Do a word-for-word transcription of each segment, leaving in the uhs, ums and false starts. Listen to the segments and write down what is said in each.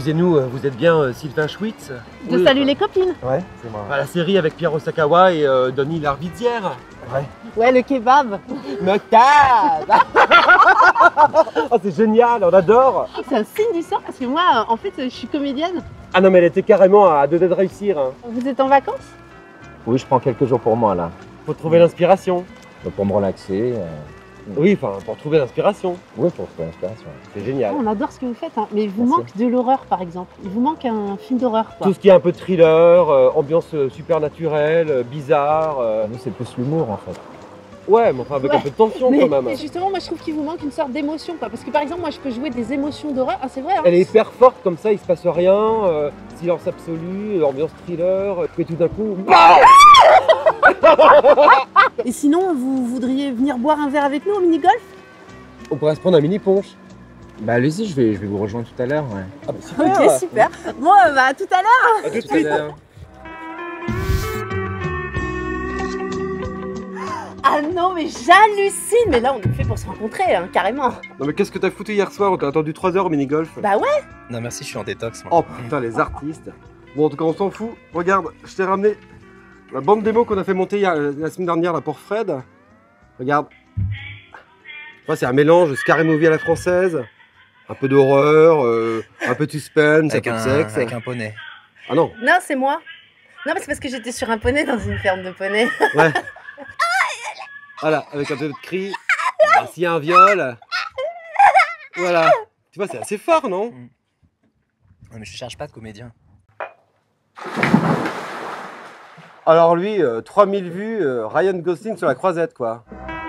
excusez-nous, vous êtes bien euh, Sylvain Schwitz? De Oui, Salut enfin, les copines. Ouais, c'est moi. enfin, la série avec Pierre Osakawa et euh, Denis Larvidière. Ouais. Ouais, le kebab. Moctave. Oh, c'est génial, on adore. C'est un signe du sort parce que moi, en fait, je suis comédienne. Ah non, mais elle était carrément à deux doigts de réussir. Hein. Vous êtes en vacances? Oui, je prends quelques jours pour moi là. Faut trouver l'inspiration. Donc, pour me relaxer. euh, Oui, enfin, pour trouver l'inspiration. Oui, pour trouver l'inspiration. C'est génial. On adore ce que vous faites, hein. Mais il vous Merci. manque de l'horreur, par exemple. Il vous manque un film d'horreur, quoi. Tout ce qui est un peu thriller, euh, ambiance euh, super naturelle, euh, bizarre. euh, Nous, c'est plus l'humour en fait. Ouais, mais enfin avec Ouais. un peu de tension Mais, quand même. mais justement, moi, je trouve qu'il vous manque une sorte d'émotion, quoi. Parce que, par exemple, moi, je peux jouer des émotions d'horreur. Ah, c'est vrai, hein. Elle est hyper forte comme ça, il se passe rien, euh, silence absolu, ambiance thriller, euh, et tout d'un coup, BAM. Et sinon, vous voudriez venir boire un verre avec nous au mini-golf? On pourrait se prendre un mini punch. Bah, allez-y, je vais, je vais vous rejoindre tout à l'heure. Ouais. Ah bah super. Ok, super. Bon, euh, bah, à tout à l'heure. À tout de suite. Ah non, mais j'hallucine. Mais là, on est fait pour se rencontrer, hein, carrément. Non mais qu'est-ce que t'as foutu hier soir? On t'a attendu trois heures au mini golf. Bah ouais. Non merci, je suis en détox moi. Oh putain les artistes. Bon en tout cas on s'en fout. Regarde, je t'ai ramené la bande démo qu'on a fait monter hier, la semaine dernière là pour Fred. Regarde. Ouais, c'est un mélange scary movie à la française. Un peu d'horreur, euh, un peu de suspense, Avec un peu un, de sexe. avec un poney. Ah non. Non, c'est moi. Non, mais c'est parce que j'étais sur un poney dans une ferme de poney. Ouais. Voilà, avec un peu de cri. S'il y a un viol. Voilà. Tu vois, c'est assez fort, non? Non mais je cherche pas de comédien. Alors lui, euh, trois mille vues, euh, Ryan Gosling sur la croisette, quoi.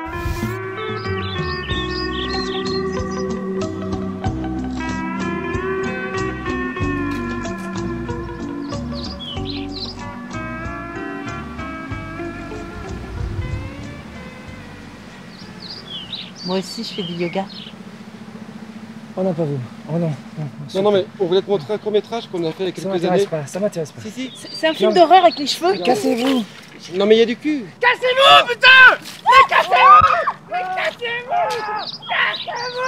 Moi aussi, je fais du yoga. Oh non, pas vous. Oh non. Non, non, mais on voulait te montrer un court-métrage qu'on a fait il y a Ça quelques m'intéresse années. pas, ça m'intéresse pas. Si, si. C'est c'est un film d'horreur avec les cheveux. Cassez-vous. Non, mais il y a du cul. Cassez-vous, putain! Mais cassez-vous! Mais cassez-vous! Cassez-vous!